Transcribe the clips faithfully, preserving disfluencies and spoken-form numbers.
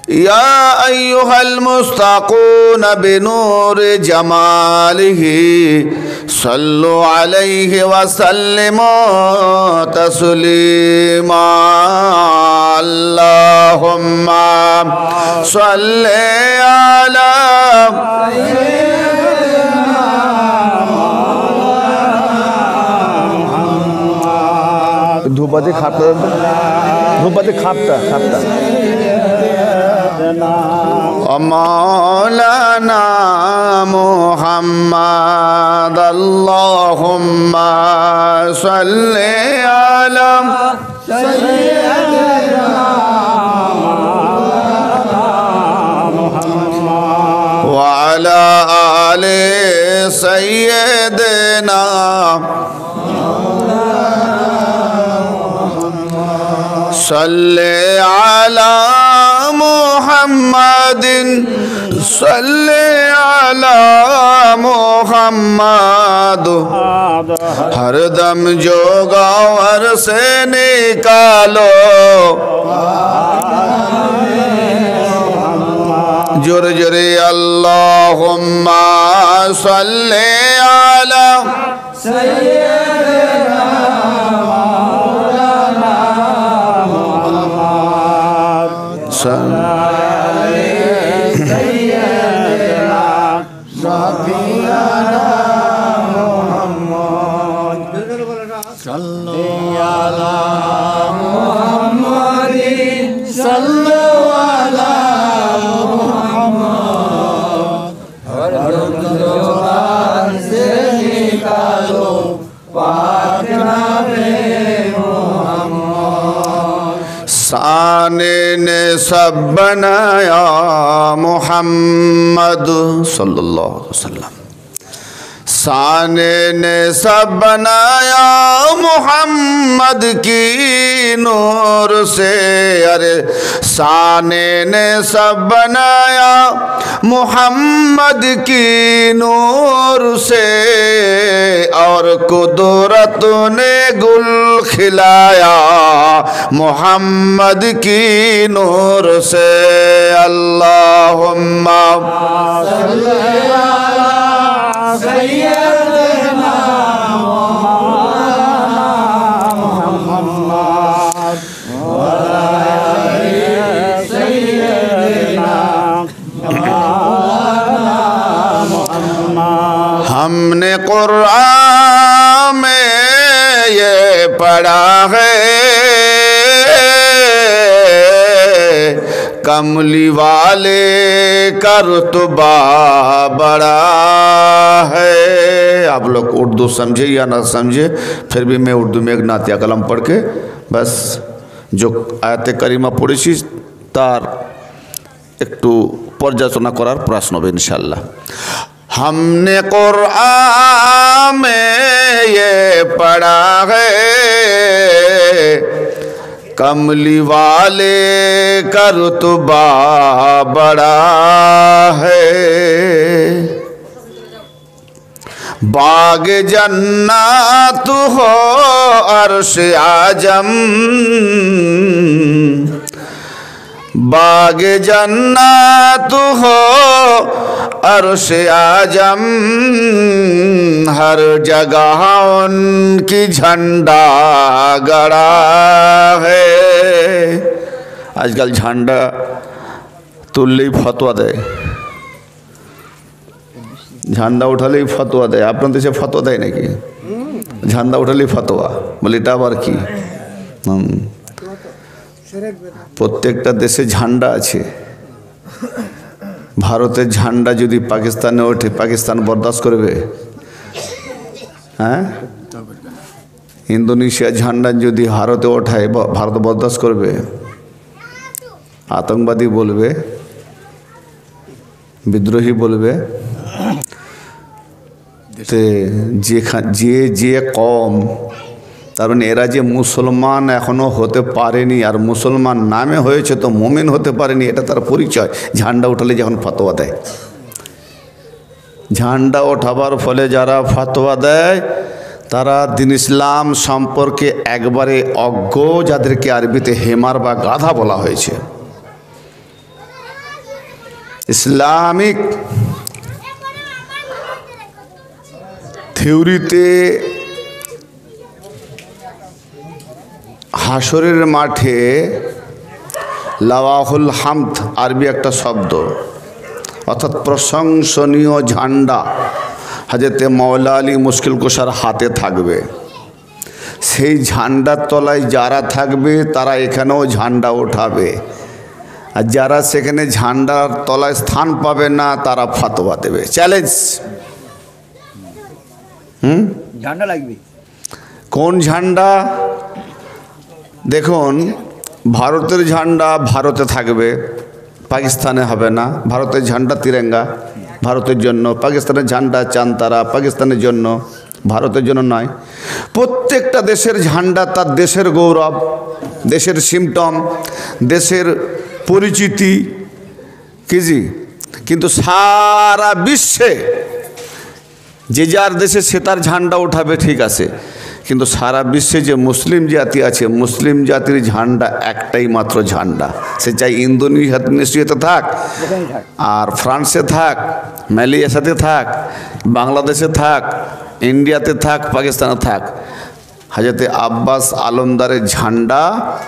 या अय्युहल मुस्तक़ून बिनूर जमालिही सल्लु अलैहि वसल्लिमू तस्लीमा। अल्लाहुम्मा सल्ली अला धूपबत्ती खापता धूपबत्ती खापता खापता मौलाना मुहम्मद अल्लाहुम्मा सल्ली अला सय्यिदना व अला आले सय्यिदना सल्ले अला मुहम्मदिन सल्ले अला मुहम्मद। हर दम जो गौहर से निकालो जुर जुरे अल्लाहुम्मा सल्ले अला सय्यिदना शाने ने सब बनाया मोहम्मद सल्लल्लाहु अलैहि वसल्लम। शाने ने सब बनाया मोहम्मद की नूर से। अरे शाने ने सब बनाया मोहम्मद की नूर से और कुदरत ने गुल खिलाया मोहम्मद की नूर से। अल्लाहुम्मा सय्यिदना मुहम्मद व आले सय्यिदना मुहम्मद। हमने कुरान में ये पढ़ा है कमली वाले का रुतबा बड़ा है। आप लोग उर्दू समझे या ना समझे, फिर भी मैं उर्दू में एक नातिया कलम पढ़ के बस जो आयते करीमा पढ़ेছি तार একটু পর্যালোচনা করার প্রশ্ন হবে इंशाल्लाह। हमने कुरान में ये पढ़ा है कमली वाले का रुतबा बड़ा है। बाग जन्नत हो अर्श आजम बाग जन्नत हो अर्श आजम हर जगह उनकी झंडा गड़ा है। आजकल झंडा तुल्ले फतवा दे झंडा उठाले फतवा दे आपन देशे फतवा देय नाकि झंडा उठाले फतवा बोले এটা আবার কি প্রত্যেকটা দেশে ঝান্ডা আছে। ভারতের ঝান্ডা যদি পাকিস্তানে ওঠে পাকিস্তান বরদাস্ত করবে? হ্যাঁ ইন্দোনেশিয়া ঝান্ডা যদি ভারতে ওঠায় ভারত বরদাস্ত করবে? আতঙ্কবাদী বলবে, বিদ্রোহী বলবে। যে যে যে কম তার মানে এরা যে মুসলমান এখনো হতে পারেনি আর মুসলমান নামে হয়েছে তো মুমিন হতে পারেনি, এটা তার পরিচয়। ঝান্ডা উঠালে যখন ফতোয়া দেয়, ঝান্ডা ওঠাবার ফলে যারা ফতোয়া দেয় তারা দিন ইসলাম সম্পর্কে একবারে অজ্ঞ, যাদেরকে আরবিতে হেমার বা গাধা বলা হয়েছে। ইসলামিক থিওরিতে হাসরের মাঠে লাওয়াহুল হামদ আরবি একটা শব্দ, অর্থাৎ প্রশংসনীয় ঝান্ডা হযরতে মাওলা আলী মুশকিল কুশার হাতে থাকবে। সেই ঝান্ডার তলায় যারা থাকবে তারা এখানেও ঝান্ডা ওঠাবে, আর যারা সেখানে ঝান্ডার তলায় স্থান পাবে না তারা ফতোয়া দেবে। চ্যালেঞ্জ। হুম ঝান্ডা লাগবে। কোন ঝান্ডা? দেখুন, ভারতের ঝান্ডা ভারতে থাকবে, পাকিস্তানে হবে না। ভারতের ঝান্ডা তিরঙ্গা, ভারতের জন্য। পাকিস্তানের ঝান্ডা চাঁদতারা, পাকিস্তানের জন্য, ভারতের জন্য নয়। প্রত্যেকটা দেশের ঝান্ডা তার দেশের গৌরব, দেশের সিমটম, দেশের পরিচিতি কি জি। কিন্তু সারা বিশ্বে যে যার দেশে সে তার ঝান্ডা ওঠাবে, ঠিক আছে, কিন্তু সারা বিশ্বে যে মুসলিম জাতি আছে, মুসলিম জাতির ঝান্ডা একটাই মাত্র ঝান্ডা। সে চাই ইন্দোনেশিয়াতে থাক, আর ফ্রান্সে থাক, মালয়েশিয়াতে থাক, বাংলাদেশে থাক, ইন্ডিয়াতে থাক, পাকিস্তানে থাক, হযরতে আব্বাস আলমদারের ঝান্ডা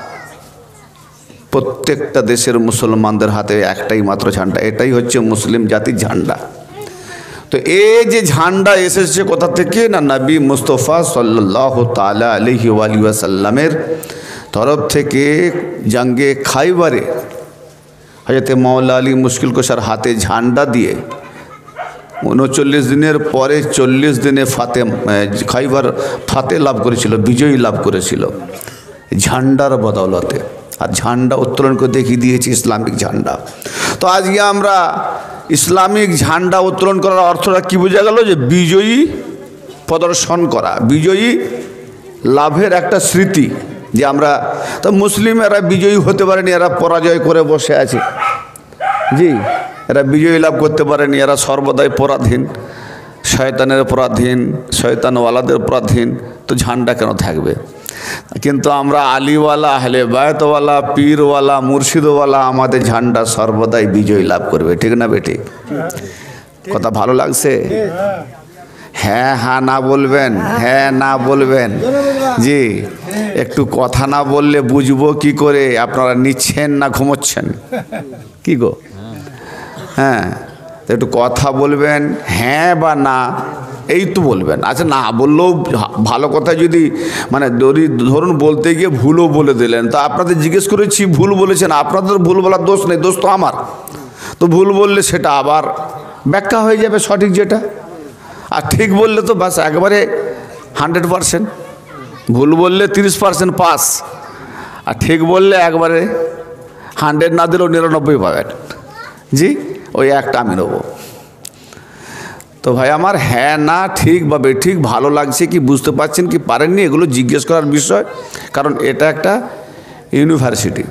প্রত্যেকটা দেশের মুসলমানদের হাতে একটাই মাত্র ঝান্ডা। এটাই হচ্ছে মুসলিম জাতির ঝান্ডা। তো এই যে ঝান্ডা এসেছে কোথা থেকে? না, নবী মুস্তফা সাল্লাল্লাহু তাআলা আলাইহি ওয়া সাল্লামের তরফ থেকে জঙ্গে খাইবারে হযরতে মাওলা আলী মুশকিল কুশার হাতে ঝান্ডা দিয়ে উনচল্লিশ দিনের পরে চল্লিশ দিনে ফাতে খাইবার ফাতে লাভ করেছিল, বিজয়ী লাভ করেছিল ঝান্ডার বদৌলতে। আর ঝান্ডা উত্তোলন করে দেখিয়ে দিয়েছে ইসলামিক ঝান্ডা। তো আজকে আমরা ইসলামিক ঝান্ডা উত্তোলন করার অর্থটা কি বোঝা গেল? যে বিজয়ী প্রদর্শন করা, বিজয়ী লাভের একটা স্মৃতি। যে আমরা তো মুসলিম, এরা বিজয়ী হতে পারেনি, এরা পরাজয় করে বসে আছে। জি, এরা বিজয়ী লাভ করতে পারেনি, এরা সর্বদাই পরাধীন, শয়তানের পরাধীন, শয়তানওয়ালাদের পরাধীন। তো ঝান্ডা কেন থাকবে? কিন্তু আমরা আলীওয়ালা, আহলে বায়তওয়ালা, পীরওয়ালা, মুর্শিদওয়ালা, আমাদের ঝান্ডা সর্বদাই বিজয় লাভ করবে। ঠিক না বেটি? কথা ভালো লাগছে? হ্যাঁ হ্যাঁ না বলবেন, হ্যাঁ না বলবেন। জি, একটু কথা না বললে বুঝবো কি করে আপনারা নিচ্ছেন না ঘুমোচ্ছেন? কি গো? হ্যাঁ, একটু কথা বলবেন, হ্যাঁ বা না এই তো বলবেন। আচ্ছা, না বললেও ভালো কথা, যদি মানে ধরুন বলতে গিয়ে ভুলও বলে দিলেন, তা আপনাদের জিজ্ঞেস করেছি ভুল বলেছেন, আপনাদের ভুল বলার দোষ নেই, দোষ তো আমার। তো ভুল বললে সেটা আবার ব্যাখ্যা হয়ে যাবে সঠিক যেটা, আর ঠিক বললে তো বাস একবারে হান্ড্রেড পারসেন্ট। ভুল বললে তিরিশ পারসেন্ট পাস, আর ঠিক বললে একবারে হান্ড্রেড না দিলেও নিরানব্বই পাবেন। জি, ওই একটা আমি নেবো। তো ভাই আমার, হ্যাঁ না ঠিক বা বেঠিক, ভালো লাগছে কি, বুঝতে পারছেন কি পারেননি, এগুলো জিজ্ঞেস করার বিষয়। কারণ এটা একটা ইউনিভার্সিটি,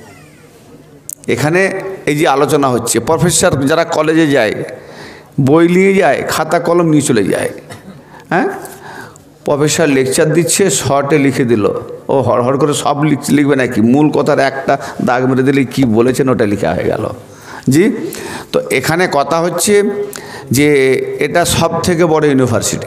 এখানে এই যে আলোচনা হচ্ছে, প্রফেসর যারা কলেজে যায় বই নিয়ে যায়, খাতা কলম নিয়ে চলে যায়। হ্যাঁ, প্রফেসর লেকচার দিচ্ছে, শর্টে লিখে দিল, ও হড় হড় করে সব লিখবে নাকি? মূল কথার একটা দাগ মেরে দিলে কি বলেছেন ওটা লেখা হয়ে গেল। জি, তো এখানে কথা হচ্ছে যে এটা সব থেকে বড় ইউনিভার্সিটি।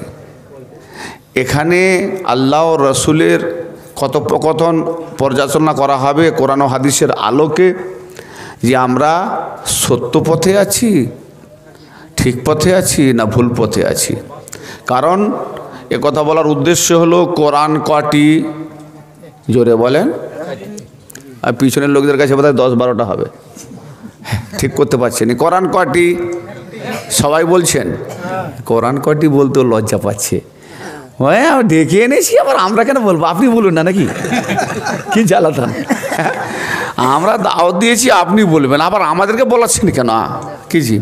এখানে আল্লাহ ও রসুলের কথোপকথন পর্যালোচনা করা হবে কোরআন ও হাদিসের আলোকে, যে আমরা সত্য পথে আছি, ঠিক পথে আছি না ভুল পথে আছি। কারণ এ কথা বলার উদ্দেশ্য হলো কোরআন কটি, জোরে বলেন, আর পিছনের লোকদের কাছে বোধহয় দশ বারোটা হবে, ঠিক করতে পারছেন। কোরআন কটি সবাই বলছেন, কোরআন কটি বলতেও লজ্জা পাচ্ছে। হ্যাঁ, ডেকে এনেছি, আবার আমরা কেন বলবো? আপনি বলুন না, নাকি কি জ্বালাতাম? আমরা দাওয়াত দিয়েছি, আপনি বলবেন, আবার আমাদেরকে বলাচ্ছেন কেন? কি জি,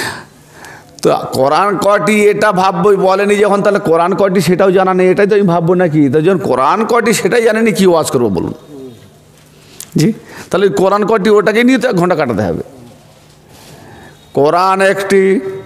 তো কোরআন কটি এটা ভাববো বলেনি যখন, তাহলে কোরআন কটি সেটাও জানা নেই, এটাই তো আমি ভাববো নাকি? তো যখন কোরআন কটি সেটাই জানেনি, কি ওয়াজ করবো বলুন? জি, তাহলে কোরআন কটি ওটাকে নিয়ে তো এক ঘন্টা কাটাতে হবে। কোরআন একটি,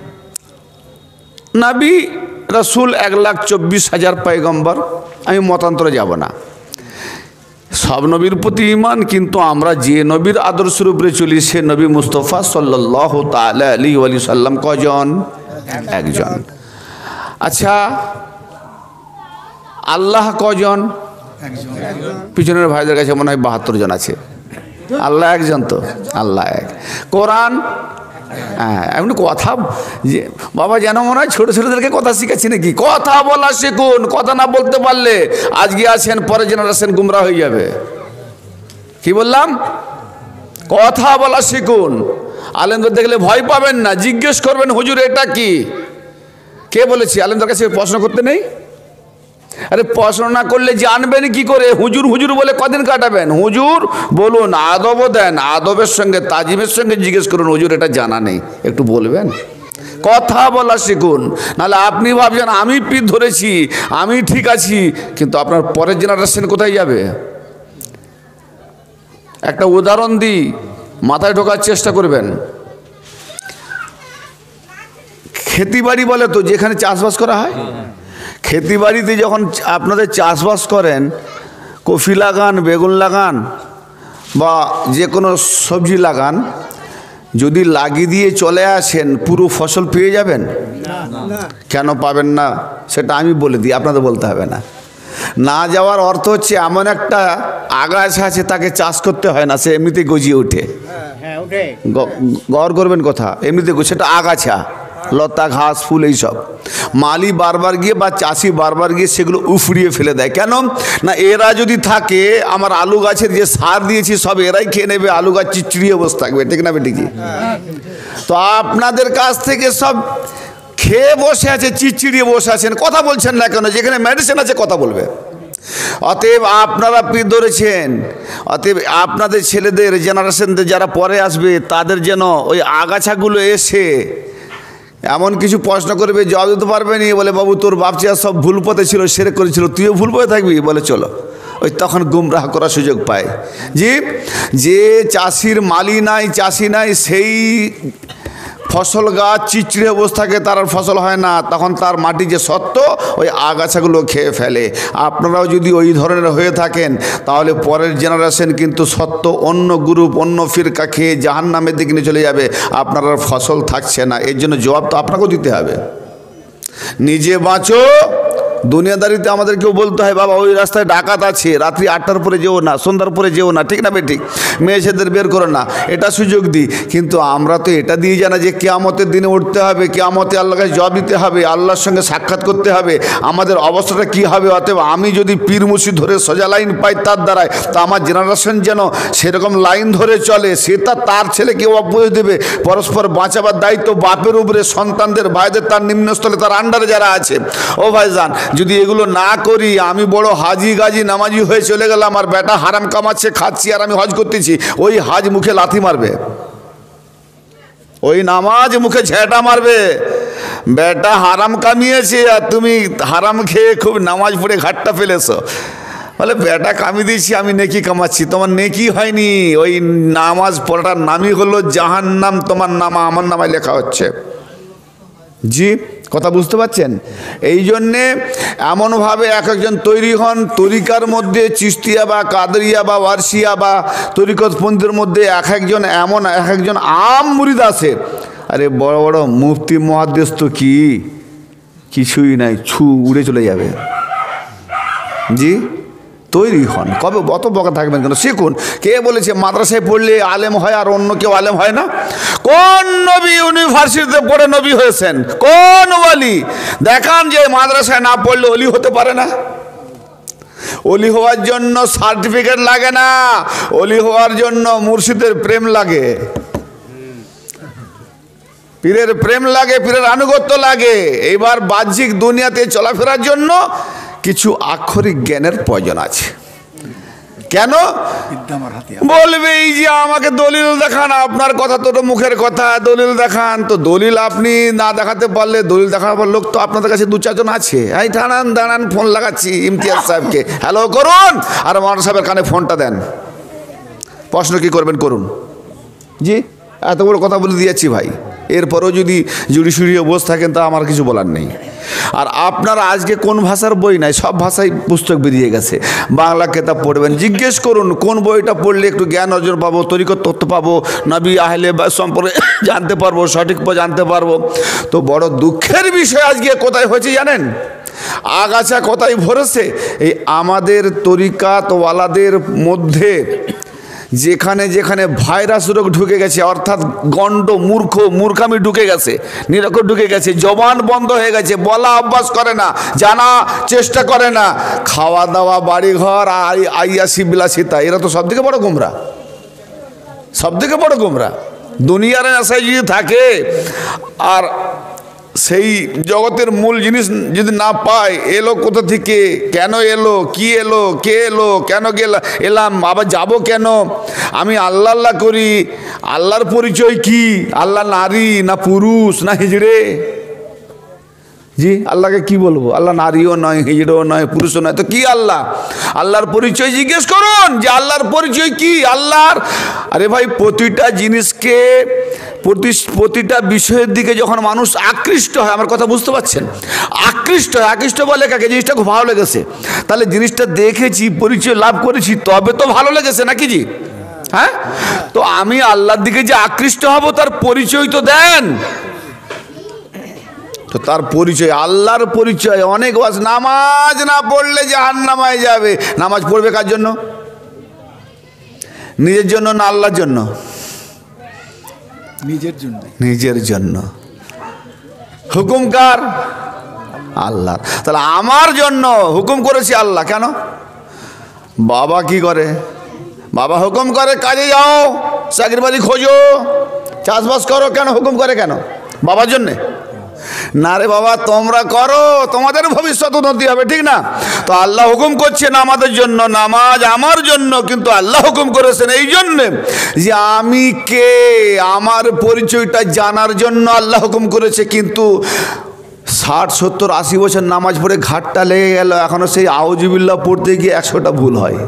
নবী রসুল এক লাখ চব্বিশ হাজার পয়গম্বর, আমি মতান্তরে যাব না। সব নবীর প্রতি ঈমান, কিন্তু আমরা যে নবীর আদর্শের উপরে চলি সে নবী মুস্তাফা সাল্লাল্লাহু তাআলা আলাইহি ওয়া সাল্লাম কজন? একজন। আচ্ছা, আল্লাহ কজন? পিছনের ভাইদের কাছে মনে হয় বাহাত্তর জন আছে। আল্লাহ একজন তো? আল্লাহ এক। কোরআন, হ্যাঁ এমনি কথা যে বাবা যেন মনে হয় ছোটো ছোটোদেরকে কথা শিখাচ্ছি নাকি। কথা বলা শিখুন, কথা না বলতে পারলে আজকে আছেন পরের জেনারেশন গুমরা হয়ে যাবে। কি বললাম? কথা বলা শিখুন। আলেমদের দেখলে ভয় পাবেন না, জিজ্ঞেস করবেন হুজুর এটা কি, কে বলেছে? আলেমদের কাছে প্রশ্ন করতে নেই? আরে প্রশ্ন না করলে জানবেন কি করে? হুজুর হুজুর বলে কদিন কাটাবেন? হুজুর বলুন, আদবও দেন, আদবের সঙ্গে তাজিমের সঙ্গে জিজ্ঞেস করুন হুজুর এটা জানা নেই, একটু বলবেন। কথা বলা শিখুন, নাহলে আপনি ভাবছেন আমি পিঠ ধরেছি, আমি ঠিক আছি, কিন্তু আপনার পরের জেনারেশন কোথায় যাবে? একটা উদাহরণ দিই, মাথায় ঢোকার চেষ্টা করবেন। খেতিবাড়ি বলে তো যেখানে চাষবাস করা হয়, খেতিবাড়িতে যখন আপনাদের চাষবাস করেন, কফি লাগান, বেগুন লাগান বা যে কোনো সবজি লাগান, যদি লাগিয়ে দিয়ে চলে আসেন পুরো ফসল পেয়ে যাবেন? কেন পাবেন না সেটা আমি বলে দিই, আপনাদের বলতে হবে না। না যাওয়ার অর্থ হচ্ছে এমন একটা আগাছা আছে তাকে চাষ করতে হয় না, সে এমনিতে গজিয়ে ওঠে। গড় করবেন কথা, এমনিতে সেটা আগাছা, লতা ঘাস ফুল এইসব মালি বারবার গিয়ে বা চাষি বারবার গিয়ে সেগুলো উফড়িয়ে ফেলে দেয়। কেন না, এরা যদি থাকে আমার আলু গাছের যে সার দিয়েছি সব এরাই খেয়ে নেবে, আলু গাছ চিচিড়িয়ে বসে থাকবে, ঠিক না বেঠিকই? তো আপনাদের কাছ থেকে সব খেয়ে বসে আছে, চিচিড়িয়ে বসে আছেন, কথা বলছেন না কেন? যেখানে মেডিসিন আছে কথা বলবে। অতএব আপনারা পিঠ ধরেছেন, অতএব আপনাদের ছেলেদের জেনারেশনদের যারা পরে আসবে তাদের যেন ওই আগাছাগুলো এসে এমন কিছু প্রশ্ন করবে জবাব দিতে পারবে নি, বলে বাবু তোর বাপচা সব ভুল পথে ছিল, সেরে করেছিল, তুইও ভুল পথে থাকবি, বলে চলো, ওই তখন গুমরাহ করার সুযোগ পায়। জি, যে চাষির মালি নাই, চাষি নাই, সেই ফসল গাছ চিচড়ে বসে থাকে, তার আর ফসল হয় না, তখন তার মাটি যে সত্য ওই আগাছাগুলো খেয়ে ফেলে। আপনারাও যদি ওই ধরনের হয়ে থাকেন তাহলে পরের জেনারেশন কিন্তু সত্য অন্য গ্রুপ অন্য ফিরকা খেয়ে জাহান্নামের দিকে নিয়ে চলে যাবে, আপনার আর ফসল থাকছে না। এর জন্য জবাব তো আপনাকেও দিতে হবে। নিজে বাঁচো, দুনিয়াদারিতে আমাদের কেউ বলতে হয় বাবা ওই রাস্তায় ডাকাত আছে, রাত্রি আটটার পরে যেও না, সন্ধ্যার পরে যেও না, ঠিক না বেঠিক? মেয়ে ছেলেদের বের করো না, এটা সুযোগ দিই। কিন্তু আমরা তো এটা দিয়ে জানা যে কিয়ামতের দিনে উঠতে হবে, কিয়ামতে আল্লাহর কাছে জবাব দিতে হবে, আল্লাহর সঙ্গে সাক্ষাৎ করতে হবে, আমাদের অবস্থাটা কি হবে। অতএব আমি যদি পীর মুর্শিদ ধরে সোজা লাইন পাই তার দ্বারায়, তা আমার জেনারেশন যেন সেরকম লাইন ধরে চলে, সেটা তার ছেলেকে বুঝে দেবে। পরস্পর বাঁচাবার দায়িত্ব বাপের উপরে, সন্তানদের ভাইদের তার নিম্নস্থলে তার আন্ডারে যারা আছে। ও ভাইজান, যদি এগুলো না করি, আমি বড় হাজি গাজি নামাজি হয়ে চলে গেলাম, আর বেটা হারাম কামাচ্ছে খাচ্ছি আর আমি হজ করতেছি, ওই হাজ মুখে লাথি মারবে, ওই নামাজ মুখে ঝেঁটা মারবে। বেটা হারাম কামিয়েছে আর তুমি হারাম খেয়ে খুব নামাজ পড়ে ঘাটটা ফেলেছো, বলে বেটা কামিয়ে দিয়েছি আমি নেকি কামাচ্ছি, তোমার নেকি হয়নি, ওই নামাজ পড়াটার নামই হলো জাহান্নাম, তোমার নামা আমার নামায় লেখা হচ্ছে। জি, কথা বুঝতে পারছেন? এই জন্যে এমনভাবে এক একজন তৈরি হন, তরিকার মধ্যে চিশতিয়া বা কাদরিয়া বা ওয়ারসিয়া বা তরিকতপন্থীর মধ্যে এক একজন এমন এক একজন আম মুরিদ আছে, আরে বড় বড় মুফতি মুহাদ্দিস তো কি কিছুই নাই, ছু উড়ে চলে যাবে। জি, তৈরি হন, কবে অত বকা থাকবেন কেন? শিখুন। কে বলেছে মাদ্রাসায় পড়লে আলেম হয় আর অন্য কেউ আলেম হয় না? কোন নবী ইউনিভার্সিটিতে পড়ে নবী হয়েছেন? কোন ওয়ালি দেখান যে মাদ্রাসায় না পড়লে ওলি হতে পারে না? ওলি হওয়ার জন্য সার্টিফিকেট লাগে না, ওলি হওয়ার জন্য মুর্শিদের প্রেম লাগে, পীরের প্রেম লাগে, পীরের আনুগত্য লাগে। এইবার বাহ্যিক দুনিয়াতে চলাফেরার জন্য কিছু আক্ষরিক জ্ঞানের প্রয়োজন আছে। কেন বলবে এই যে আমাকে দলিল দেখান, আপনার কথা তো মুখের কথা, দলিল দেখান। তো দলিল আপনি না দেখাতে পারলে, দলিল দেখাবার লোক তো আপনাদের কাছে দু চারজন আছে। এই দাঁড়ান দাঁড়ান, ফোন লাগাচ্ছি ইমতিয়াজ সাহেবকে, হ্যালো করুন, আর মাওলানা সাহেবের কানে ফোনটা দেন, প্রশ্ন কি করবেন করুন। জি, এত বড় কথা বলে দিয়েছি ভাই, এরপরেও যদি জুড়ি সুড়িয়ে বসে থাকেন তা আমার কিছু বলার নেই। আর আপনারা আজকে কোন ভাষার বই নাই, সব ভাষায় পুস্তক বেরিয়ে গেছে। বাংলা কিতাব পড়বেন, জিজ্ঞেস করুন কোন বইটা পড়লে একটু জ্ঞান অর্জন পাবো, তরিকত তথ্য পাবো, নবী আহলে বা সম্পর্কে জানতে পারবো, সঠিক জানতে পারবো। তো বড় দুঃখের বিষয় আজকে কোথায় হয়েছে জানেন? আগাছা কোথায় ভরেছে? এই আমাদের তরিকাতওয়ালাদের মধ্যে যেখানে যেখানে ভাইরাস রোগ ঢুকে গেছে, অর্থাৎ গণ্ড মূর্খ মূর্খামি ঢুকে গেছে, নিরক্ষর ঢুকে গেছে, জবান বন্ধ হয়ে গেছে, বলা অভ্যাস করে না, জানা চেষ্টা করে না, খাওয়া দাওয়া বাড়িঘর আইয়াসি বিলাসিতা, এরা তো সব থেকে বড় গোমরা, সব থেকে বড় গোমরা। দুনিয়ার আশায় যদি থাকে আর সেই জগতের মূল জিনিস যদি না পায়, এলো কোথা থেকে, কেন এলো, কি এলো, কে এলো, কেন গেলাম, এলাম, আবার যাব কেন, আমি আল্লাহ আল্লাহ করি, আল্লাহর পরিচয় কি, আল্লাহ নারী না পুরুষ না হিজড়ে? জি, আল্লাহকে কি বলবো? আল্লাহ নারীও নয়, হিজড়েও নয়, পুরুষও নয়, তো কি আল্লাহ? আল্লাহর পরিচয় জিজ্ঞেস করুন যে আল্লাহর পরিচয় কি আল্লাহর। আরে ভাই, প্রতিটা জিনিসকে প্রতি প্রতিটা বিষয়ের দিকে যখন মানুষ আকৃষ্ট হয়, আমার কথা বুঝতে পারছেন? আকৃষ্ট হয়, আকৃষ্ট বলে কাকে? জিনিসটা খুব ভালো লেগেছে, তাহলে জিনিসটা দেখেছি, পরিচয় লাভ করেছি, তবে তো ভালো লেগেছে নাকি জি? হ্যাঁ, তো আমি আল্লাহর দিকে যে আকৃষ্ট হব তার পরিচয় তো দেন। তো তার পরিচয়, আল্লাহর পরিচয় অনেক ওয়াজ। নামাজ না পড়লে জাহান্নামে যাবে। নামাজ পড়বে কার জন্য? নিজের জন্য না আল্লাহর জন্য? নিজের জন্য। নিজের জন্য। হুকুম কার? আল্লাহ। তাহলে আমার জন্য হুকুম করেছি আল্লাহ। কেন? বাবা কি করে? বাবা হুকুম করে কাজে যাও, চাকরি বাড়ি খোঁজো, চাষবাস করো। কেন হুকুম করে? কেন? বাবার জন্যে না রে বাবা, তোমরা করো, তোমাদের ভবিষ্যৎ উন্নতি হবে, ঠিক না? তো আল্লাহ হুকুম করছেন আমাদের জন্য, নামাজ আমার জন্য, কিন্তু আল্লাহ হুকুম করেছেন এই জন্যে যে আমি কে, আমার পরিচয়টা জানার জন্য আল্লাহ হুকুম করেছে। কিন্তু ষাট সত্তর আশি বছর নামাজ পড়ে ঘাটটা লেগে গেল, এখনও সেই আউযুবিল্লাহ পড়তে গিয়ে একশোটা ভুল হয়।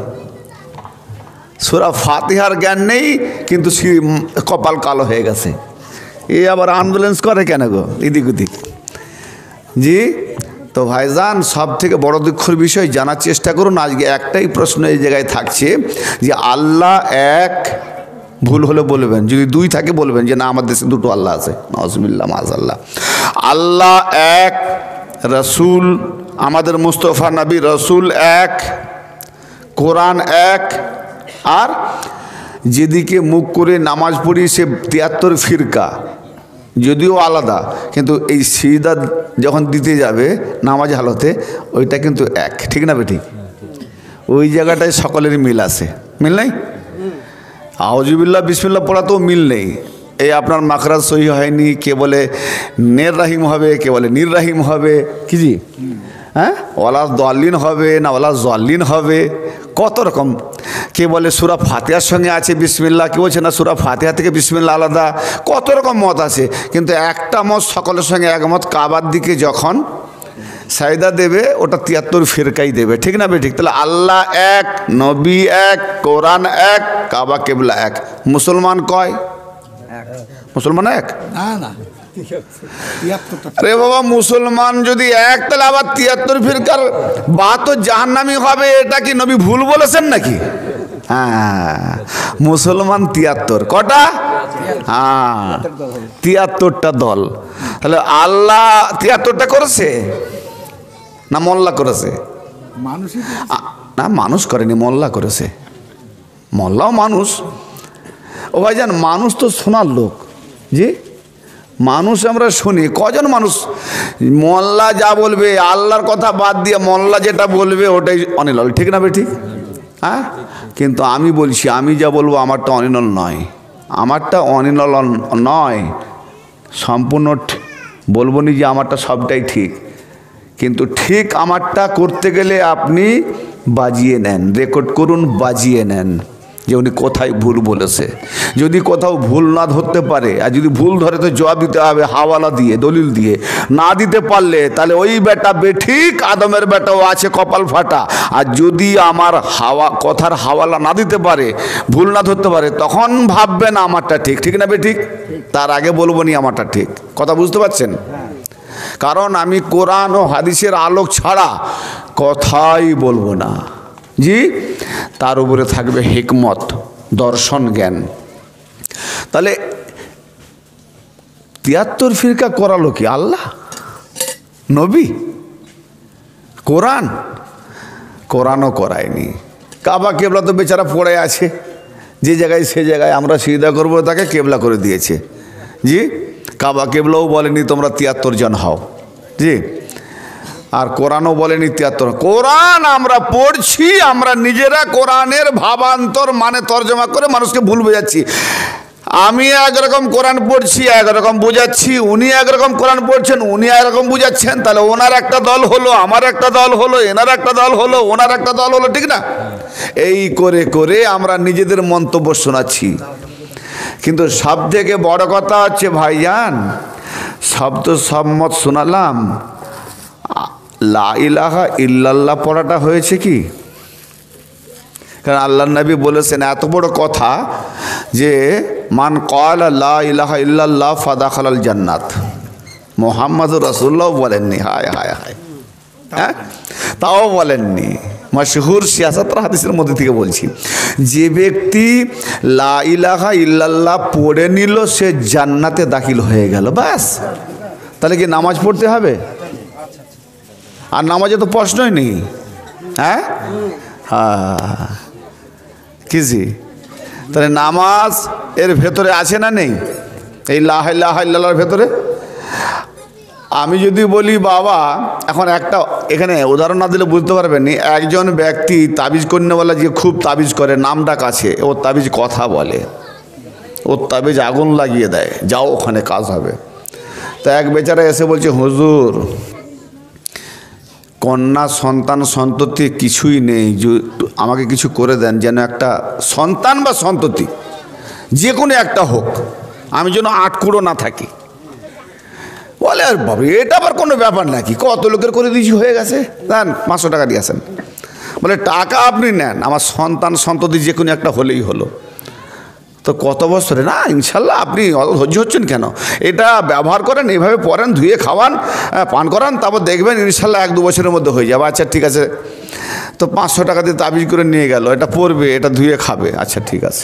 সূরা ফাতিহার জ্ঞান নেই, কিন্তু কপাল কালো হয়ে গেছে। এ আবার অ্যাম্বুলেন্স করে কেন গো, এদিক ওদিক? জি, তো ভাইজান, সব থেকে বড় দুঃখের বিষয় জানার চেষ্টা করুন। আজকে একটাই প্রশ্ন এই জায়গায় থাকছে যে আল্লাহ এক, ভুল হলে বলবেন, যদি দুই থাকে বলবেন যে না আমার দেশে দুটো আল্লাহ আছে, নাউজুবিল্লাহ মাযাল্লাহ। আল্লাহ এক, রসুল আমাদের মুস্তফা নবী রসুল এক, কোরআন এক, আর যেদিকে মুখ করে নামাজ পড়ি সে তিয়াত্তর ফিরকা, যদিও আলাদা, কিন্তু এই সিজদা যখন দিতে যাবে নামাজ হালতে, ওইটা কিন্তু এক, ঠিক না বেঠিক? ওই জায়গাটায় সকলের মিল আছে, মিল নেই? আউযুবিল্লাহ বিসমিল্লাহ পড়াতেও মিল নেই। এই আপনার মাখরাজ সহি হয়নি, কে বলে নের রাহিম হবে, কে বলে নির রাহিম হবে, কি জি? হ্যাঁ, ওয়ালা দলিন হবে না ওয়ালা জলিন হবে, কত রকম। কে বলে সূরা ফাতিহার সঙ্গে আছে বিসমিল্লাহ, কে বলছে না সূরা ফাতিহা থেকে বিসমিল্লাহ আলাদা, কত রকম মত আছে। কিন্তু একটা মত সকলের সঙ্গে একমত, কাবার দিকে যখন সাজদা দেবে ওটা তিয়াত্তর ফিরকাই দেবে, ঠিক না বেঠিক? তাহলে আল্লাহ এক, নবী এক, কোরআন এক, কাবা কেবলা এক। মুসলমান কয়? মুসলমান এক না না আরে বাবা, মুসলমান যদি এক, তাহলে আবার তিয়াত্তর ফিরকার বাহাত্তর জাহান্নামী হবে, এটা কি নবী ভুল বলেছেন নাকি? হ্যাঁ, মুসলমান তিয়াত্তর, কটা? হ্যাঁ, তিয়াত্তরটা দল। তাহলে আল্লাহ তিয়াত্তরটা করেছে না মোল্লা করেছে? না, মানুষ করেনি, মোল্লা করেছে। মোল্লাও মানুষ। ও ভাইজান, মানুষ তো শোনার লোক। জি, মানুষ আমরা শুনি, কজন মানুষ? মোল্লা যা বলবে, আল্লাহর কথা বাদ দিয়ে মোল্লা যেটা বলবে ওটাই অনিল, ঠিক না বে? ঠিক। হ্যাঁ, কিন্তু আমি বলছি, আমি যা বলবো আমারটা অনিল নয়, আমারটা অনিল নয়, সম্পূর্ণ বলবো নি যে আমারটা সবটাই ঠিক, কিন্তু ঠিক আমারটা করতে গেলে আপনি বাজিয়ে নেন, রেকর্ড করুন, বাজিয়ে নেন যে উনি কোথায় ভুল বলেছে। যদি কোথাও ভুল না ধরতে পারে, আর যদি ভুল ধরে তো জবাব দিতে হবে হাওয়ালা দিয়ে, দলিল দিয়ে। না দিতে পারলে তাহলে ওই বেটা বেঠিক, আদমের বেটাও আছে কপাল ফাটা। আর যদি আমার হাওয়া কথার হাওয়ালা না দিতে পারে, ভুল না ধরতে পারে, তখন ভাববেন আমারটা ঠিক, ঠিক না বেঠিক? তার আগে বলবো নি আমারটা ঠিক। কথা বুঝতে পারছেন? কারণ আমি কোরআন ও হাদিসের আলোক ছাড়া কথাই বলবো না। জি, তার উপরে থাকবে হিকমত, দর্শন, জ্ঞান। তাহলে তিয়াত্তর ফিরকা করালো কি? আল্লাহ, নবী, কোরআন? কোরআনও করায়নি। কাবা কেবলা তো বেচারা পড়ে আছে, যে জায়গায় সে জায়গায় আমরা সিজদা করবো তাকে কেবলা করে দিয়েছে। জি, কাবা কেবলাও বলেনি তোমরা তিয়াত্তর জন হও। জি, আর কোরআনও বলেনি তিয়াত্তর। কোরআন আমরা পড়ছি, আমরা নিজেরা কোরআনের ভাবান্তর মানে তর্জমা করে মানুষকে ভুল বোঝাচ্ছি। আমি একরকম কোরআন পড়ছি, একরকম বোঝাচ্ছি, উনি একরকম কোরআন পড়ছেন, উনি একরকম বুঝাচ্ছেন। তাহলে ওনার একটা দল হলো, আমার একটা দল হলো, এনার একটা দল হলো, ওনার একটা দল হলো, ঠিক না? এই করে করে আমরা নিজেদের মন্তব্য শোনাচ্ছি। কিন্তু সব থেকে বড় কথা হচ্ছে ভাইজান, শব্দ সম্মত শোনালাম, লা ইলাহা ইল্লাল্লাহ পড়াটা হয়েছে কি? কারণ আল্লাহ নবী বলেছেন এত বড় কথা যে মান ক্বালা লা ইলাহা ইল্লাল্লাহ ফাদাখালাল জান্নাত। মুহাম্মদুর রাসূলুল্লাহ বলেননি, হায় হায় হায়, হ্যাঁ, তাও বলেননি। মশহুর সিয়াসত হাদিসের মধ্যে থেকে বলছি, যে ব্যক্তি লা ইলাহা ইল্লাল্লাহ পড়ে নিল সে জান্নাতে দাখিল হয়ে গেল, ব্যাস। তাহলে কি নামাজ পড়তে হবে? আর নামাজে তো প্রশ্নই নেই। হ্যাঁ হ্যাঁ কি জি? তাহলে নামাজ এর ভেতরে আছে না নেই? এই লা ইলাহা ইল্লাল্লাহর ভেতরে। আমি যদি বলি বাবা, এখন একটা এখানে উদাহরণ না দিলে বুঝতে পারবেন নি। একজন ব্যক্তি তাবিজ কন্যাওয়ালা যে খুব তাবিজ করে, নামটা কাছে, ওর তাবিজ কথা বলে, ওর তাবিজ আগুন লাগিয়ে দেয়, যাও ওখানে কাজ হবে। তা এক বেচারা এসে বলছে, হুজুর কন্যা সন্তান সন্ততি কিছুই নেই, আমাকে কিছু করে দেন, যেন একটা সন্তান বা সন্ততি যে কোনো একটা হোক, আমি যেন আটকুড়ো না থাকি। বলে আর বাবা এটা আবার কোনো ব্যাপার নাকি, কত লোকের করে দিয়েছি, হয়ে গেছে, দেন পাঁচশো টাকা দিয়ে আসেন। বলে টাকা আপনি নেন, আমার সন্তান সন্ততি যে কোনো একটা হলেই হলো। তো কত বছরে? না ইনশাল্লাহ। আপনি অত ধৈর্য হচ্ছেন কেন? এটা ব্যবহার করেন, এইভাবে পরেন, ধুয়ে খাওয়ান, পান করান, তারপর দেখবেন ইনশাল্লাহ এক দু বছরের মধ্যে হয়ে যাবে। আচ্ছা ঠিক আছে। তো পাঁচশো টাকা দিয়ে তাবিজ করে নিয়ে গেল, এটা পড়বে, এটা ধুয়ে খাবে, আচ্ছা ঠিক আছে।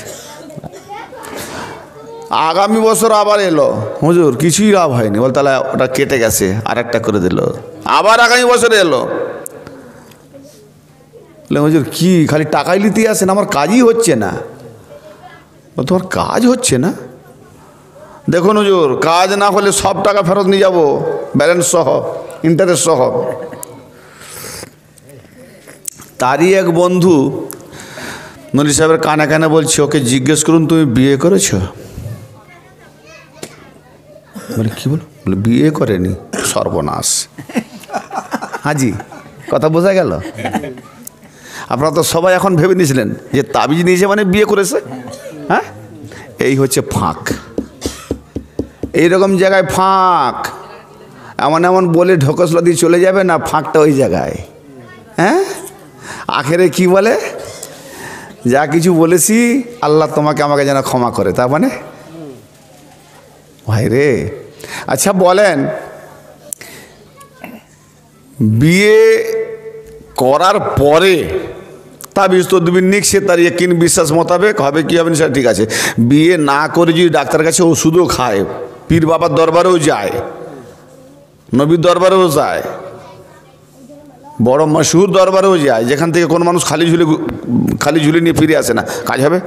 আগামী বছর আবার এলো, হুজুর কিছুই লাভ হয়নি। বল তাহলে ওটা কেটে গেছে, আর একটা করে দিল। আবার আগামী বছরে এলো, বলে হুজুর কি খালি টাকাই নিতে আসেন, আমার কাজই হচ্ছে না। তোমার কাজ হচ্ছে না? দেখুন হুজুর, কাজ না হলে সব টাকা ফেরত নিয়ে যাব, ব্যালেন্স সহ, ইন্টারেস্ট সহ। তারই এক বন্ধু মনি সাহেবের কানে কানে বলছে, ওকে জিজ্ঞেস করুন তুমি বিয়ে করেছ? বলে কি বলো? বলে বিয়ে করেনি। সর্বনাশ। হাজি কথা বোঝা গেল? আপনারা তো সবাই এখন ভেবে নিয়েছিলেন যে তাবিজ নিয়েছে মানে বিয়ে করেছে। হ্যাঁ, এই হচ্ছে ফাঁক। এইরকম জায়গায় ফাঁক, এমন এমন বলে ঢোকসলা দিয়ে চলে যাবে না, ফাঁকটা ওই জায়গায়। হ্যাঁ, আখেরে কি বলে, যা কিছু বলেছি আল্লাহ তোমাকে আমাকে যেন ক্ষমা করে, তার মানে ভাই রে। আচ্ছা বলেন, বিয়ে করার পরে তাবিজ তো দুবিন নিচ্ছে, তার ইকিন বিশ্বাস মোতাবেক হবে কি হবে সেটা ঠিক আছে। বিয়ে না করে যদি ডাক্তার কাছে ওষুধও খায়, পীর বাবার দরবারেও যায়, নবীর দরবারেও যায়, বড় মশহুর দরবারেও যায়, যেখান থেকে কোনো মানুষ খালি ঝুলে খালি ঝুলে নিয়ে ফিরে আসে না, কাজ হবে?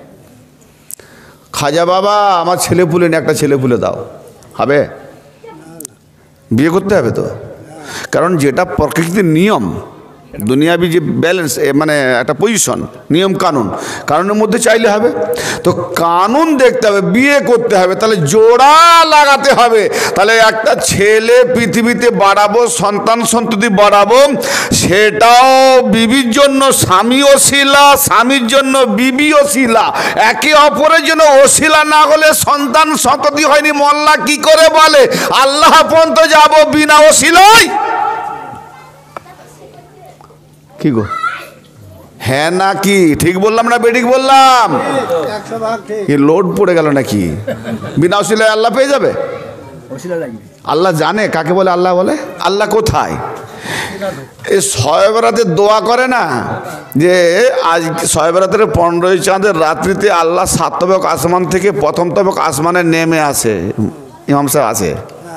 খাজা বাবা আমার ছেলে পুলে নিয়ে একটা ছেলে পুলে দাও, হবে? বিয়ে করতে হবে তো। কারণ যেটা প্রকৃতির নিয়ম, দুনিয়াবি যে ব্যালেন্স, মানে একটা পজিশন, নিয়ম কানুন, কানুনের মধ্যে চাইলে হবে। তো কানুন দেখতে হবে, বিয়ে করতে হবে, তাহলে জোড়া লাগাতে হবে। তাহলে একটা ছেলে পৃথিবীতে বাড়াবো, সন্তান সন্ততি বাড়াবো, সেটাও বিবির জন্য স্বামী ওসিলা, স্বামীর জন্য বিবি ওসিলা। একে অপরের জন্য ওসিলা না হলে সন্তান সন্ততি হয়নি। মোল্লা কি করে বলে আল্লাহ পর্যন্ত যাব বিনা ওসিলায়? কি গো, হ্যাঁ নাকি ঠিক বললাম না বেঠিক বললাম? লোড পড়ে গেল নাকি? বিনা ওসিলায় আল্লাহ পেয়ে যাবে? আল্লাহ জানে কাকে বলে আল্লাহ বলে? আল্লাহ কোথায়? এই শবে বরাতে দোয়া করে না যে আজ শবে বরাতের পনেরোই চাঁদের রাত্রিতে আল্লাহ সাত তবক আসমান থেকে প্রথম তবক আসমানে নেমে আসে, ইমাম সাহেব আছে,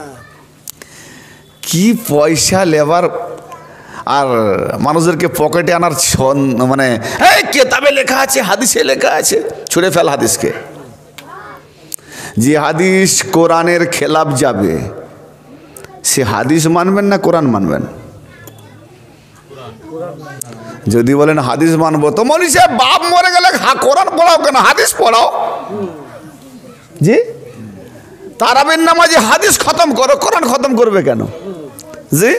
কি পয়সা লেবার আর মানুষদেরকে পকেটে আনার মানে এই কেতাবে লেখা আছে, হাদিসে লেখা আছে, ছুঁড়ে ফেল হাদিসকে। যে হাদিস কোরআনের খেলাফ যাবে সে হাদিস মানবেন না কোরআন মানবেন? যদি বলেন হাদিস মানবো তো মনি সাহেব বাপ মরে গেলে কোরআন পড়াও কেন, হাদিস পড়াও। জি, তারাবির নামাজে হাদিস খতম করো, কোরআন খতম করবে কেন? জি,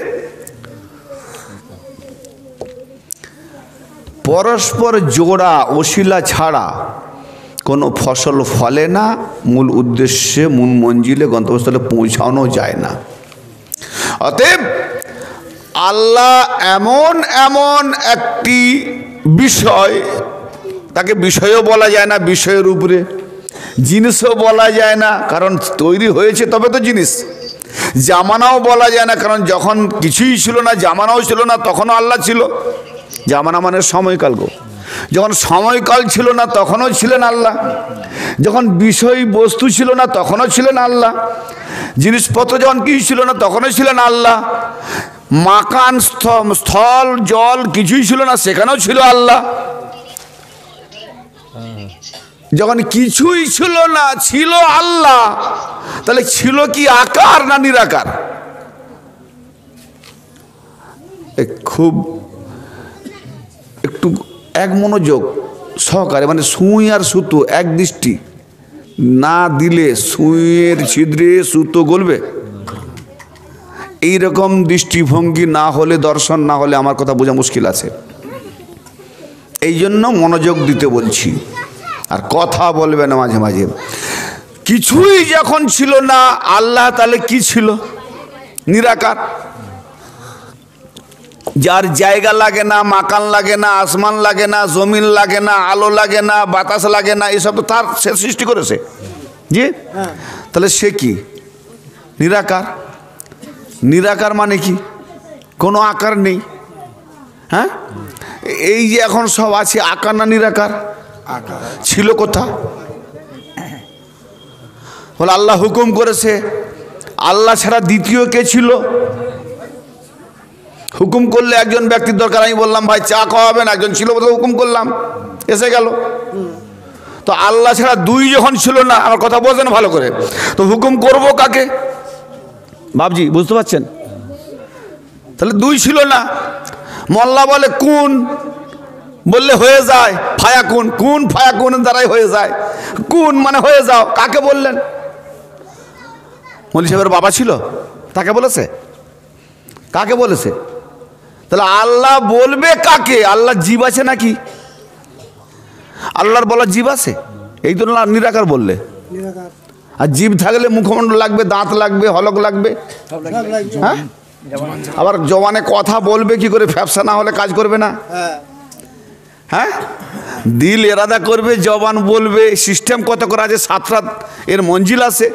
পরস্পর জোড়া ওসিলা ছাড়া কোনো ফসল ফলে না, মূল উদ্দেশ্যে মূল মঞ্জিলে গন্তব্যস্থলে পৌঁছানো যায় না। অতএব আল্লাহ এমন এমন একটি বিষয়, তাকে বিষয়ও বলা যায় না, বিষয়ের উপরে জিনিসও বলা যায় না, কারণ তৈরি হয়েছে তবে তো জিনিস। জামানাও বলা যায় না, কারণ যখন কিছুই ছিল না, জামানাও ছিল না, তখনও আল্লাহ ছিল। জামানা মানে সময়কাল গো, যখন সময়কাল ছিল না তখনও ছিলেন আল্লাহ, যখন বিষয় বস্তু ছিল না তখনও ছিলেন আল্লাহ, জিনিসপত্র যখন কিছু ছিল না তখনও ছিলেন আল্লাহ, মাকান স্থল জল কিছুই ছিল না সেখানেও ছিল আল্লাহ, যখন কিছুই ছিল না ছিল আল্লাহ, তাহলে ছিল কি আকার না নিরাকার? খুব একটু এক মনোযোগ সহকারে, মানে সুই আর সুতো এক দৃষ্টি না দিলে সুইয়ের ছিদ্রে সুতো গলবে, এইরকম দৃষ্টিভঙ্গি না হলে, দর্শন না হলে আমার কথা বোঝা মুশকিল আছে। এই জন্য মনোযোগ দিতে বলছি, আর কথা বলবে না মাঝে মাঝে। কিছুই যখন ছিল না আল্লাহ, তাহলে কি ছিল? নিরাকার। যার জায়গা লাগে না, মাকান লাগে না, আসমান লাগে না, জমিন লাগে না, আলো লাগে না, বাতাস লাগে না, এসব তো তার সে সৃষ্টি করেছে। জি, তাহলে সে কি? নিরাকার। নিরাকার মানে কি? কোনো আকার নেই। হ্যাঁ, এই যে এখন সব আছে, আকার না নিরাকার? ছিল কোথা? বলে আল্লাহ হুকুম করেছে, আল্লাহ ছাড়া দ্বিতীয় কে ছিল? হুকুম করলে একজন ব্যক্তির দরকার, আমি বললাম ভাই চা খাওয়াবেন, একজন ছিল বলে হুকুম করলাম, এসে গেল। তো আল্লাহ ছাড়া দুই যখন ছিল না, আমার কথা বোঝেন ভালো করে, তো হুকুম করব কাকে? বাবজি বুঝতে পারছেন? তাহলে দুই ছিল না। মোল্লা বলে কোন, বললে হয়ে যায় ফায়া কোন, কোন ফায়া কোন দ্বারাই হয়ে যায়, কোন মানে হয়ে যাও। কাকে বললেন? মৌলভী সাহেবের বাবা ছিল, তাকে বলেছে? কাকে বলেছে? তাহলে আল্লাহ বলবে কাকে? আল্লাহ জীব আছে নাকি? আল্লাহর বলার জীব আছে? এই তো নিরাকার বললে। আর জীব থাকলে মুখমণ্ডল লাগবে, দাঁত লাগবে, হলক লাগবে, হ্যাঁ? আবার জবানে কথা বলবে কি করে? ফ্যাপসা না হলে কাজ করবে না। হ্যাঁ, দিল এরাদা করবে, জবান বলবে, সিস্টেম কত করে আছে, সাতটা এর মঞ্জিল আছে।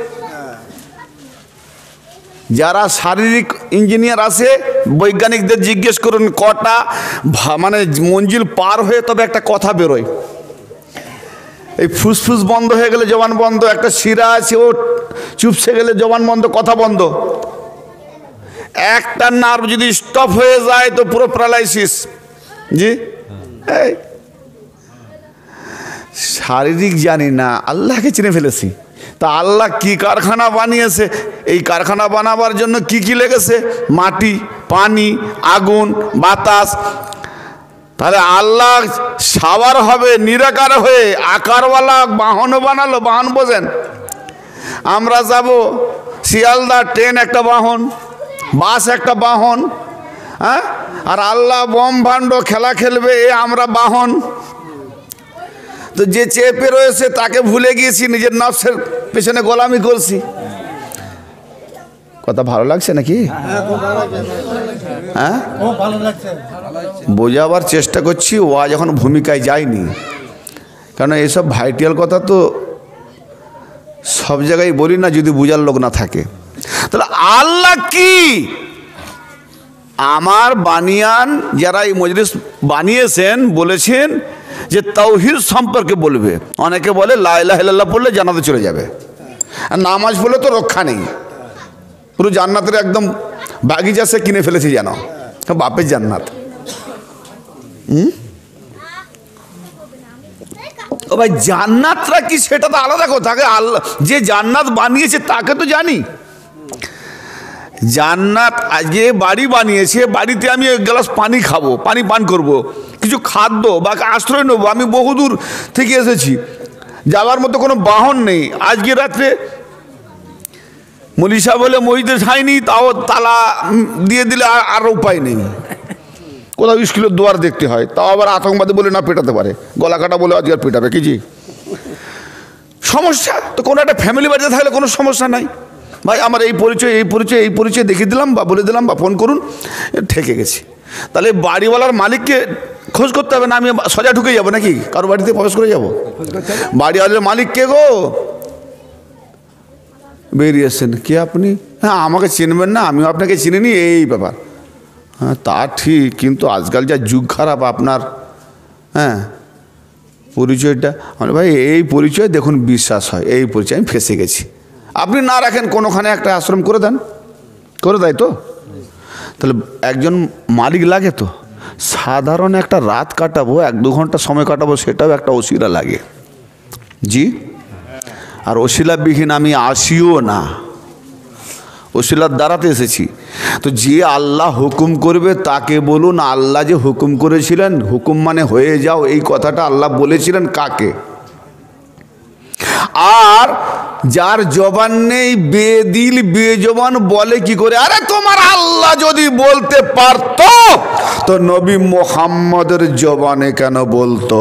যারা শারীরিক ইঞ্জিনিয়ার আছে, বৈজ্ঞানিকদের জিজ্ঞেস করুন কটা মানে মঞ্জিল পার হয়ে তবে একটা কথা বেরোয়। এই ফুসফুস বন্ধ হয়ে গেলে জবান বন্ধ, একটা শিরা আছে ও চুপসে গেলে জবান বন্ধ, কথা বন্ধ। একটা নার্ভ যদি স্টপ হয়ে যায় তো পুরো প্যারালাইসিস। জি, এই শারীরিক জানি না, আল্লাহকে চিনে ফেলেছি। তা আল্লাহ কি কারখানা বানিয়েছে? এই কারখানা বানাবার জন্য কি কি লেগেছে? মাটি, পানি, আগুন, বাতাস। তাহলে আল্লাহ সাওয়ার হবে নিরাকার হয়ে, আকারওয়ালা বাহনও বানালো। বাহন বোঝেন? আমরা যাব শিয়ালদা, ট্রেন একটা বাহন, বাস একটা বাহন, হ্যাঁ? আর আল্লাহ বম ভাণ্ড খেলা খেলবে, এ আমরা বাহন। তো যে চেপে রয়েছে তাকে ভুলে গিয়েছি, নিজের নফসের পেছনে গোলামি করছি। কথা ভালো লাগছে নাকি? হ্যাঁ, বোঝাবার চেষ্টা করছি, ও যখন ভূমিকায় যায়নি। কারণ এইসব ভাইটাল কথা তো সব জায়গায় বলি না যদি বোঝার লোক না থাকে। তাহলে আল্লাহ কি? আমার বানিয়ান যারা এই মজলিস বানিয়েছেন বলেছেন যে তাওহীদ সম্পর্কে বলবে। অনেকে বলে লা ইলাহা ইল্লাল্লাহ পড়লে জান্নাতে চলে যাবে, আর নামাজ পড়লে তো রক্ষা নেই, পুরো জান্নাতের একদম বাগিচা সে কিনে ফেলেছে যেন, বাপের জান্নাত। হুম ও ভাই, জান্নাতটা কি সেটা তো আলাদা কথা। আল্লাহ যে জান্নাত বানিয়েছে তাকে তো জানি। জান্নাত যে বাড়ি বানিয়েছে, বাড়িতে আমি এক গ্লাস পানি খাবো, পানি পান করব, কিছু খাদ্য বা আশ্রয় নেবো। আমি বহুদূর থেকে এসেছি, যাওয়ার মতো কোনো বাহন নেই। আজকে রাত্রে মলিশা বলে মহিতে যায়নি, তাও তালা দিয়ে দিলে আর উপায় নেই। কোথাও স্কুলের দুয়ার দেখতে হয়, তাও আবার আতঙ্কবাদী বলে না পেটাতে পারে, গলা কাটা বলে আজকে আর পেটাবে কি? জি সমস্যা তো। কোনো একটা ফ্যামিলি বাড়িতে থাকলে কোনো সমস্যা নাই। ভাই আমার এই পরিচয় এই পরিচয় এই পরিচয় দেখিয়ে দিলাম বা বলে দিলাম বা ফোন করুন, ঠেকে গেছি। তাহলে বাড়িওয়ালার মালিককে খোঁজ করতে হবে না, আমি সোজা ঢুকে যাবো নাকি কারো বাড়িতে প্রবেশ করে যাব? বাড়িওয়ালার মালিক কে গো? বেরিয়েছেন কে আপনি? হ্যাঁ আমাকে চিনবেন না, আমিও আপনাকে চিনিনি, এই ব্যাপার। হ্যাঁ তা ঠিক, কিন্তু আজকাল যা যুগ খারাপ আপনার, হ্যাঁ পরিচয়টা মানে ভাই এই পরিচয় দেখুন বিশ্বাস হয়, এই পরিচয় আমি ফেঁসে গেছি। আপনি না রাখেন কোনোখানে একটা আশ্রম করে দেন, করে দেয় তো। তাহলে একজন মালিক লাগে তো। সাধারণ একটা রাত কাটাবো, এক দু ঘন্টা সময় কাটাবো, সেটাও একটা ওসিলা লাগে। জি, আর ওসিলাবিহীন আমি আসিও না, ওসিলার দ্বারাতে এসেছি। তো যে আল্লাহ হুকুম করবে তাকে বলুন। আল্লাহ যে হুকুম করেছিলেন, হুকুম মানে হয়ে যাও, এই কথাটা আল্লাহ বলেছিলেন কাকে? আর যার জবান নেই, বেদিল বেজবান বলে কি করে? আরে তোমার আল্লাহ যদি বলতে পারতো তো নবী মুহাম্মদের জবানে কেন বলতো?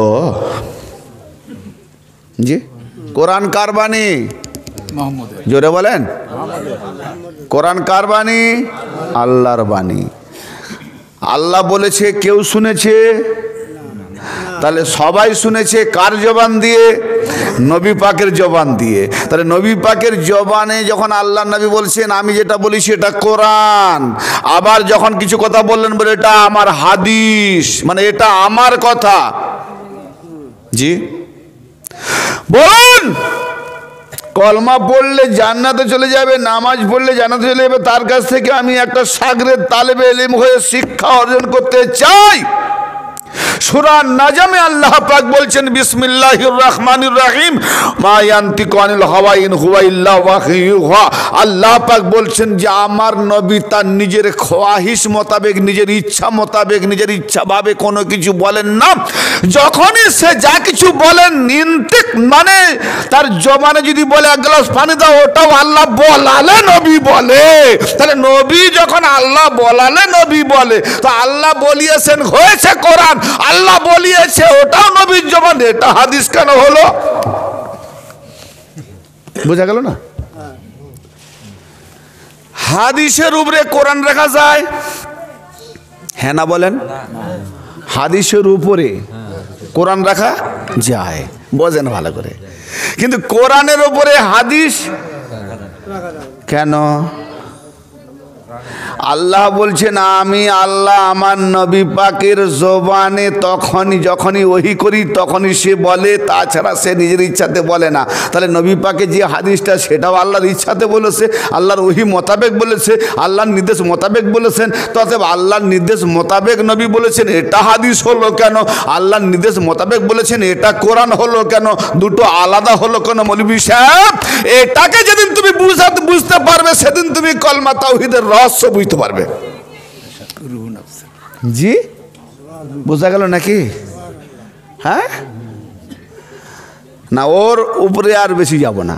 জি, কোরআন কার বাণী? জোরে বলেন, কোরআন কার বাণী? আল্লাহর বাণী। আল্লাহ বলেছে, কেউ শুনেছে? তাহলে সবাই শুনেছে কার জবান দিয়ে? নবী পাকের জবান দিয়ে। তাহলে নবী পাকের জবানে যখন আল্লাহ নবী বলছেন আমি যেটা বলি সেটা কোরআন, আবার যখন কিছু কথা বললেন বলে এটা আমার হাদিস, মানে এটা আমার কথা। জি বলুন, কলমা পড়লে জান্নাতে চলে যাবে, নামাজ পড়লে জান্নাতে চলে যাবে, তার কাছ থেকে আমি একটা সাগরেদ তালেবে ইলম হয়ে শিক্ষা অর্জন করতে চাই। সূরা নাজমে আল্লাহ পাক বলছেন বিসমিল্লাহির রহমানির রহিম, মা ইয়ানতিকু আনিল হাওয়া ইন হুয়া ইল্লা ওয়াহিয়ুহা। আল্লাহ পাক বলছেন যে আমার নবী তার নিজের খোয়াহিশ মোতাবেক, নিজের ইচ্ছা মোতাবেক, নিজের ইচ্ছা ভাবে কোনো কিছু বলেন না। যখনই সে যা কিছু বলেন, ইনতিক মানে তার জবানে যদি বলে এক গ্লাস পানি দাও, ওটাও আল্লাহ বলালে নবী বলে। তাহলে নবী যখন আল্লাহ বলালে নবী বলে, তো আল্লাহ বলিয়েছেন হয়েছে কোরআন, আল্লাহ বলিয়েছে ওটাও নবীর জবান, এটা হাদিস কেন হলো? বোঝা গেল না? হাদিসের উপরে কোরআন রাখা যায়? হ্যাঁ না বলেন? হাদিসের উপরে কোরআন রাখা যায়, বোঝেন ভালো করে। কিন্তু কোরআনের উপরে হাদিস কেন? আল্লাহ বলছেন আমি আল্লাহ আমার নবী পাকের জবানে তখনই যখনই ওহী করি তখনই সে বলে, তাছাড়া সে নিজের ইচ্ছাতে বলে না। তাহলে নবী পাকে যে হাদিসটা সেটাও আল্লাহর ইচ্ছাতে বলেছে, আল্লাহর ওহী মোতাবেক বলেছে, আল্লাহর নির্দেশ মোতাবেক বলেছেন। তবে আল্লাহর নির্দেশ মোতাবেক নবী বলেছেন, এটা হাদিস হলো কেন? আল্লাহর নির্দেশ মোতাবেক বলেছেন, এটা কোরআন হলো কেন? দুটো আলাদা হলো কেন? মৌলভী সাহেব, এটাকে যেদিন তুমি বুঝাতে বুঝতে পারবে সেদিন তুমি কলমা তাওহীদের রহস্য বুঝতে পারবে। জি বোঝা গেল নাকি? হ্যাঁ না, ওর উপরে আর বেশি যাব না।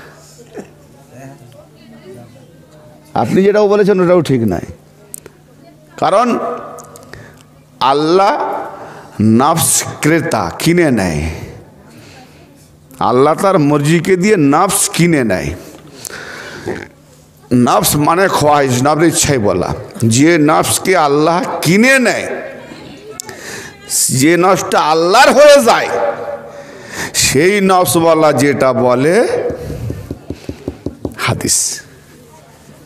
আপনি যেটাও বলেছেন ওটাও ঠিক নাই, কারণ আল্লাহ নফস ক্রেতা, কিনে নেয়। আল্লাহ তার মর্জিকে দিয়ে নফস কিনে নেয়। নফস মানে খোয়াইশ, নফসের ইচ্ছাই বলা। যে নফসকে আল্লাহ কিনে নেয়, যে নফসটা আল্লাহর হয়ে যায়, সেই নফসওয়ালা যেটা বলে হাদিস।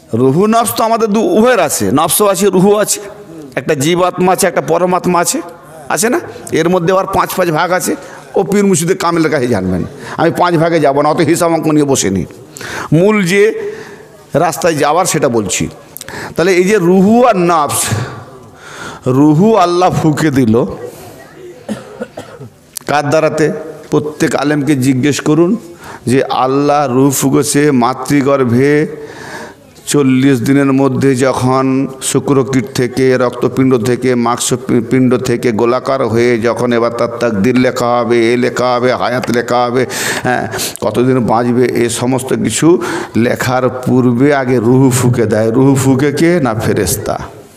রুহু নফস তো আমাদের দু উভয়ের আছে, নফসও আছে রুহু আছে, একটা জীবাত্মা আছে একটা পরমাত্মা আছে, আছে না? এর মধ্যে আবার পাঁচ পাঁচ ভাগ আছে। ও পীর মুর্শিদে কামেলের কাছে জানবেন, আমি পাঁচ ভাগে যাব না, অত হিসাব অঙ্ক নিয়ে বসেনি, মূল যে রাস্তায় যাওয়ার সেটা বলছি। তাহলে এই যে রুহু আর নফস, রুহু আল্লাহ ফুঁকে দিল কার দ্বারাতে? প্রত্যেক আলেমকে জিজ্ঞেস করুন যে আল্লাহ রুহ ফুঁকেছে মাতৃগর্ভে চল্লিশ দিনের মধ্যে, যখন শুক্রকীট থেকে রক্তপিণ্ড থেকে মাংসপিণ্ড থেকে গোলাকার হয়ে যখন এবার তার তাকদীর লেখা হবে, এ লেখা হবে, হায়াত লেখা হবে, হ্যাঁ কতদিন বাঁচবে, এ সমস্ত কিছু লেখার পূর্বে আগে রুহ ফুঁকে দেয়। রুহ ফুঁকে কে? না ফেরেশতা।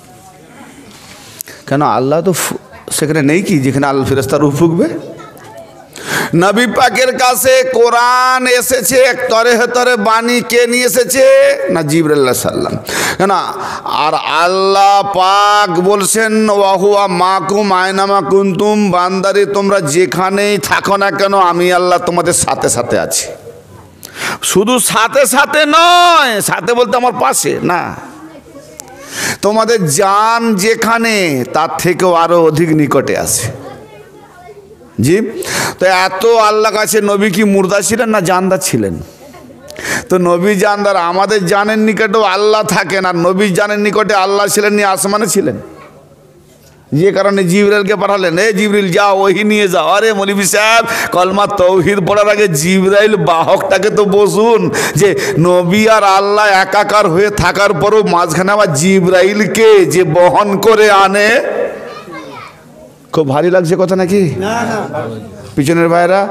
কেন? আল্লাহ তো সেখানে নেই কি যেখানে আল্লাহ ফেরেশতা রুহ ফুঁকবে? নবী পাকের কাছে কোরআন এসেছে এক তরে তরে বাণী, কে নিয়ে এসেছে? না জিবরাইল আলাইহিস সালাম। কেন? আর আল্লাহ পাক বলছেন ওয়াহুয়া মাকুম আয়নামা কুনতুম, বান্দারে তোমরা যেখানেই থাকো না কেন আমি আল্লাহ তোমাদের সাথে সাথে আছি। শুধু সাথে সাথে নয়, সাথে বলতে আমার পাশে না, তোমাদের জান যেখানে তার থেকেও আরো অধিক নিকটে আছে। জি, তো এত আল্লাহ কাছে নবী কি মুর্দা ছিলেন না জানদার ছিলেন? তো নবী জানদার, আমাদের জানের নিকটেও আল্লাহ থাকেন, আর নবী জানের নিকটে আল্লাহ ছিলেন, নিয়ে আসমানে ছিলেন, যে কারণে জিবরাইলকে পাঠালেন, এ জিবরিল যাও ওহি নিয়ে যাও। আরে মৌলভী সাহেব, কলমা তৌহিদ পড়ার আগে জিবরাইল বাহকটাকে তো বসুন, যে নবী আর আল্লাহ একাকার হয়ে থাকার পরও মাঝখানে আবার জিবরাইলকে যে বহন করে আনে। খুব ভারী লাগছে কথা নাকি? পিছনের ভাইরা,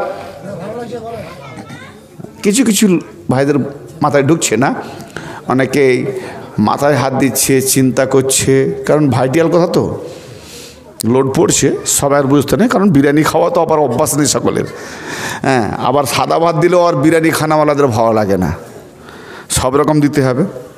কিছু কিছু ভাইদের মাথায় ঢুকছে না, অনেকেই মাথায় হাত দিচ্ছে, চিন্তা করছে, কারণ ভাইটিয়াল কথা তো লোড পড়ছে, সবাই বুঝতে নেই, কারণ বিরিয়ানি খাওয়া তো আবার অভ্যাস নেই সকলের। হ্যাঁ, আবার সাদা ভাত দিলেও আর বিরিয়ানি খানাওয়ালাদের ভালো লাগে না, সব রকম দিতে হবে।